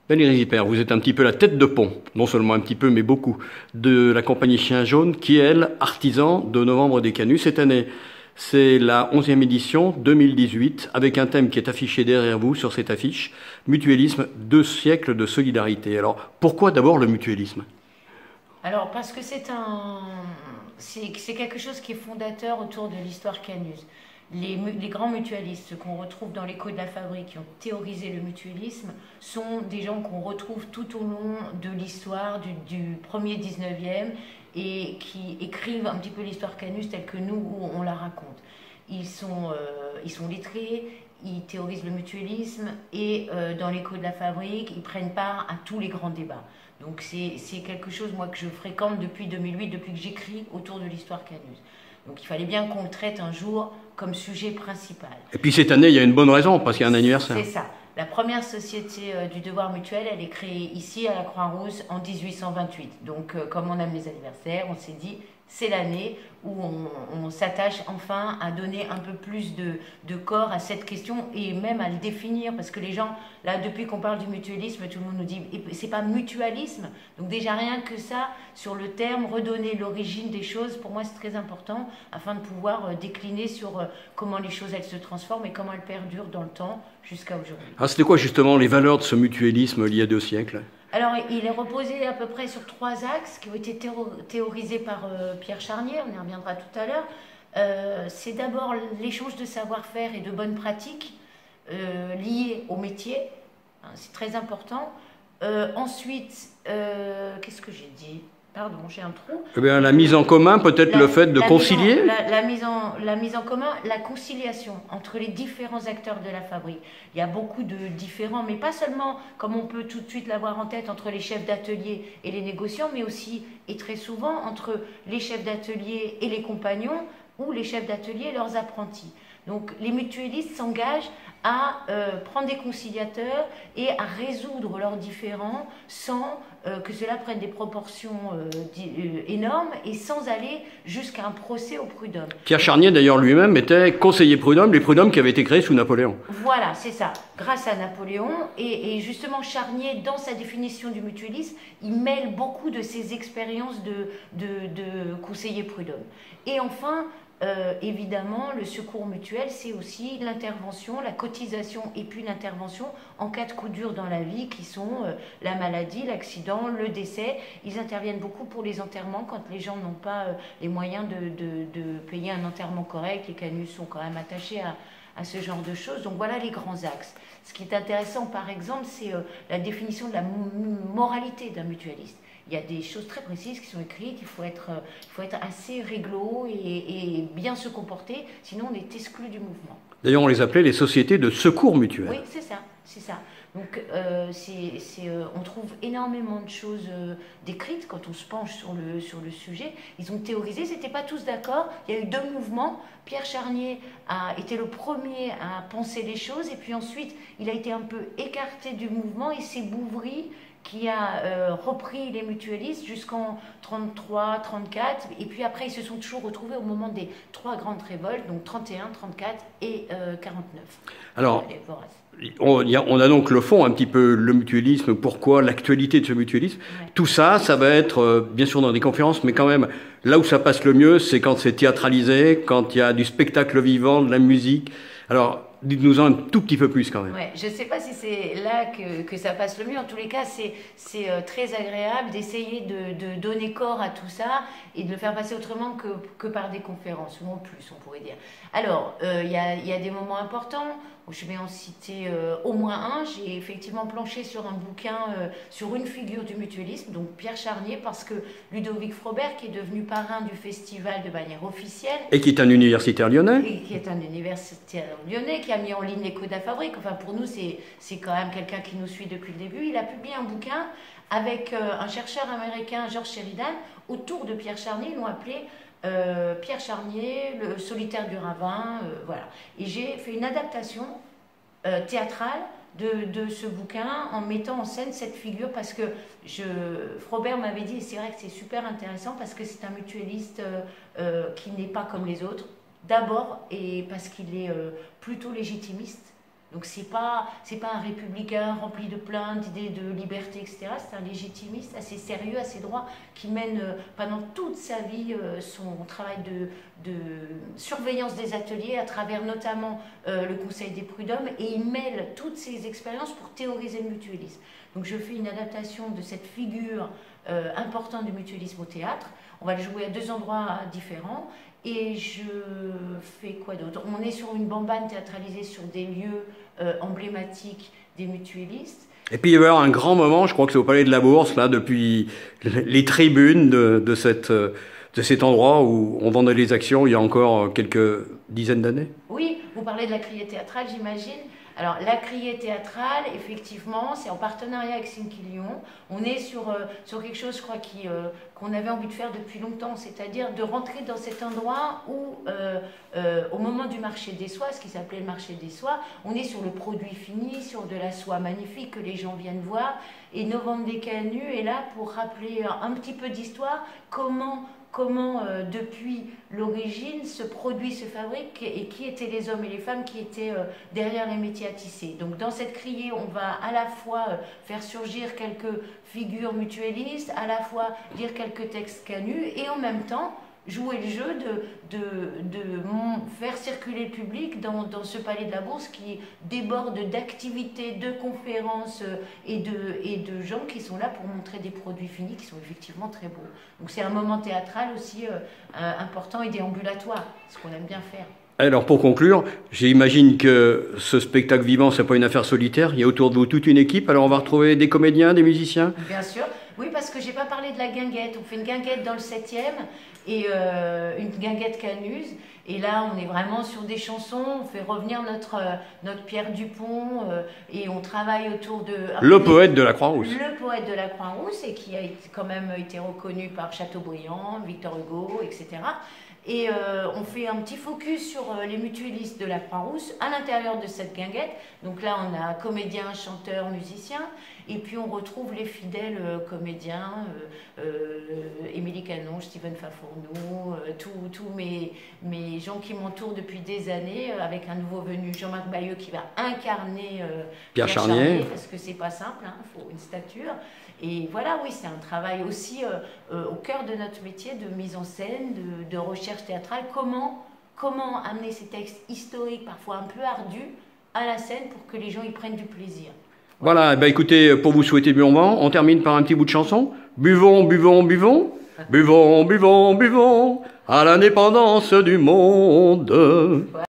Valérie Zipper, vous êtes un petit peu la tête de pont, non seulement un petit peu, mais beaucoup, de la compagnie Chien Jaune, qui est, elle, artisan de Novembre des Canuts. Cette année, c'est la 11e édition 2018, avec un thème qui est affiché derrière vous sur cette affiche, Mutualisme, 2 siècles de solidarité. Alors, pourquoi d'abord le mutualisme? Alors, parce que c'est quelque chose qui est fondateur autour de l'histoire Canus. Les grands mutualistes, ceux qu'on retrouve dans l'écho de la fabrique, qui ont théorisé le mutualisme, sont des gens qu'on retrouve tout au long de l'histoire du premier 19e et qui écrivent un petit peu l'histoire Canus telle que nous, on la raconte. Ils sont lettrés, ils théorisent le mutualisme et dans l'écho de la fabrique, ils prennent part à tous les grands débats. Donc c'est quelque chose moi que je fréquente depuis 2008, depuis que j'écris autour de l'histoire Canus. Donc il fallait bien qu'on le traite un jour comme sujet principal. Et puis cette année, il y a une bonne raison, parce qu'il y a un anniversaire. C'est ça. La première société du devoir mutuel, elle est créée ici à la Croix-Rousse en 1828. Donc comme on aime les anniversaires, on s'est dit c'est l'année où on s'attache enfin à donner un peu plus de corps à cette question et même à le définir, parce que les gens, là, depuis qu'on parle du mutualisme, tout le monde nous dit c'est pas mutualisme. Donc déjà rien que ça, sur le terme, redonner l'origine des choses, pour moi c'est très important, afin de pouvoir décliner sur comment les choses elles se transforment et comment elles perdurent dans le temps jusqu'à aujourd'hui. Ah, c'était quoi justement les valeurs de ce mutualisme il y a 2 siècles? Alors, il est reposé à peu près sur 3 axes qui ont été théorisés par Pierre Charnier, on y reviendra tout à l'heure. C'est d'abord l'échange de savoir-faire et de bonnes pratiques liées au métier, hein, c'est très important. Ensuite, qu'est-ce que j'ai dit? Pardon, j'ai un trou. Eh bien, la mise en commun, peut-être le fait de concilier. La mise en commun, la conciliation entre les différents acteurs de la fabrique. Il y a beaucoup de différents, mais pas seulement, comme on peut tout de suite l'avoir en tête, entre les chefs d'atelier et les négociants, mais aussi, et très souvent, entre les chefs d'atelier et les compagnons, ou les chefs d'atelier et leurs apprentis. Donc les mutualistes s'engagent à prendre des conciliateurs et à résoudre leurs différends sans que cela prenne des proportions énormes et sans aller jusqu'à un procès au prud'homme. Pierre Charnier, d'ailleurs, lui-même était conseiller prud'homme, les prud'hommes qui avaient été créés sous Napoléon. Voilà, c'est ça, grâce à Napoléon. Et justement, Charnier, dans sa définition du mutualisme, il mêle beaucoup de ses expériences de conseiller prud'homme. Et enfin, évidemment, le secours mutuel, c'est aussi l'intervention, la cotisation et puis l'intervention en cas de coup dur dans la vie, qui sont la maladie, l'accident, le décès. Ils interviennent beaucoup pour les enterrements quand les gens n'ont pas les moyens de payer un enterrement correct. Les canus sont quand même attachés à ce genre de choses. Donc voilà les grands axes. Ce qui est intéressant, par exemple, c'est la définition de la moralité d'un mutualiste. Il y a des choses très précises qui sont écrites, il faut être assez réglo et bien se comporter, sinon on est exclu du mouvement. D'ailleurs, on les appelait les sociétés de secours mutuel. Oui, c'est ça, c'est ça. Donc on trouve énormément de choses décrites quand on se penche sur le sujet. Ils ont théorisé, c'était pas tous d'accord. Il y a eu 2 mouvements. Pierre Charnier a été le premier à penser les choses, et puis ensuite il a été un peu écarté du mouvement, et c'est Bouvry qui a repris les mutualistes jusqu'en 33, 34, et puis après ils se sont toujours retrouvés au moment des 3 grandes révoltes, donc 31, 34 et 49. Alors, on a donc le fond, un petit peu le mutualisme, pourquoi, l'actualité de ce mutualisme. Ouais. Tout ça, ça va être bien sûr dans des conférences, mais quand même, là où ça passe le mieux, c'est quand c'est théâtralisé, quand il y a du spectacle vivant, de la musique. Alors, dites-nous-en un tout petit peu plus quand même. Ouais, je ne sais pas si c'est là que ça passe le mieux. En tous les cas, c'est très agréable d'essayer de donner corps à tout ça et de le faire passer autrement que par des conférences, ou en plus, on pourrait dire. Alors, il y a des moments importants. Je vais en citer au moins un. J'ai effectivement planché sur un bouquin sur une figure du mutualisme, donc Pierre Charnier, parce que Ludovic Frobert, qui est devenu parrain du festival de manière officielle. Et qui est un universitaire lyonnais. Et qui est un universitaire lyonnais, qui a mis en ligne l'écho de la fabrique. Enfin, pour nous, c'est quand même quelqu'un qui nous suit depuis le début. Il a publié un bouquin avec un chercheur américain, George Sheridan, autour de Pierre Charnier. Ils l'ont appelé Pierre Charnier, le solitaire du ravin, voilà. Et j'ai fait une adaptation théâtrale de ce bouquin en mettant en scène cette figure, parce que Frobert m'avait dit, et c'est vrai que c'est super intéressant, parce que c'est un mutualiste qui n'est pas comme les autres, d'abord, et parce qu'il est plutôt légitimiste. Donc c'est pas un républicain rempli de plaintes, d'idées de liberté, etc. C'est un légitimiste assez sérieux, assez droit, qui mène pendant toute sa vie son travail de surveillance des ateliers à travers notamment le Conseil des prud'hommes, et il mêle toutes ses expériences pour théoriser le mutualisme. Donc je fais une adaptation de cette figure importante du mutualisme au théâtre. On va le jouer à 2 endroits différents. Et je fais quoi d'autre? On est sur une bambane théâtralisée sur des lieux emblématiques des mutualistes. Et puis il va y avoir un grand moment, je crois que c'est au Palais de la Bourse, là, depuis les tribunes de cet endroit où on vendait les actions il y a encore quelques dizaines d'années. Oui, vous parlez de la criée théâtrale, j'imagine. Alors, la criée théâtrale, effectivement, c'est en partenariat avec Synquilion. On est sur quelque chose, je crois, qu'on avait envie de faire depuis longtemps, c'est-à-dire de rentrer dans cet endroit où, au moment du marché des soies, ce qui s'appelait le marché des soies, on est sur le produit fini, sur de la soie magnifique que les gens viennent voir. Et Novembre des Canuts est là pour rappeler un petit peu d'histoire, comment depuis l'origine ce produit se fabrique et qui étaient les hommes et les femmes qui étaient derrière les métiers à tisser. Donc dans cette criée, on va à la fois faire surgir quelques figures mutualistes, à la fois dire quelques textes canus, et en même temps jouer le jeu de faire circuler le public dans ce Palais de la Bourse qui déborde d'activités, de conférences et de gens qui sont là pour montrer des produits finis qui sont effectivement très beaux. Donc c'est un moment théâtral aussi important et déambulatoire, ce qu'on aime bien faire. Alors pour conclure, j'imagine que ce spectacle vivant, c'est pas une affaire solitaire, il y a autour de vous toute une équipe, alors on va retrouver des comédiens, des musiciens? Bien sûr, oui, parce que j'ai pas parlé de la guinguette. On fait une guinguette dans le 7e et une guinguette canuse. Et là, on est vraiment sur des chansons, on fait revenir notre Pierre Dupont et on travaille autour de... Le poète de la Croix-Rousse. Le poète de la Croix-Rousse, et qui a quand même été reconnu par Chateaubriand, Victor Hugo, etc. Et on fait un petit focus sur les mutualistes de la Croix-Rousse à l'intérieur de cette guinguette. Donc là, on a comédiens, chanteurs, musiciens. Et puis on retrouve les fidèles comédiens, Émilie Canonge, Steven Fafournou, tous mes gens qui m'entourent depuis des années, avec un nouveau venu, Jean-Marc Bayeux, qui va incarner Pierre Charnier, parce que c'est pas simple, hein, faut une stature. Et voilà, oui, c'est un travail aussi au cœur de notre métier de mise en scène, de recherche théâtrale. Comment amener ces textes historiques, parfois un peu ardus, à la scène pour que les gens y prennent du plaisir. Voilà, bah écoutez, pour vous souhaiter bon vent, on termine par un petit bout de chanson. Buvons, buvons, buvons, buvons, buvons, buvons, à l'indépendance du monde.